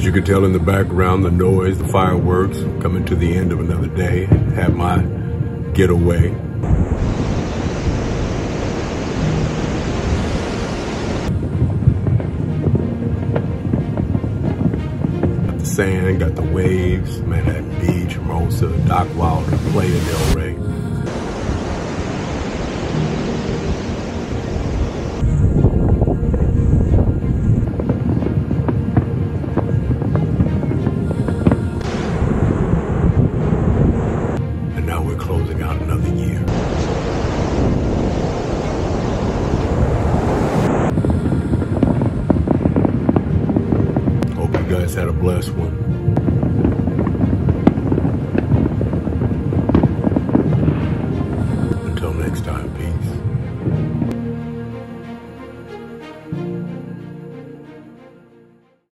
As you can tell in the background, the noise, the fireworks, coming to the end of another day. Have my getaway. Got the sand, got the waves, Manhattan Beach, Hermosa, Dock Wilder, Playa del Rey. Closing out another year. Hope you guys had a blessed one.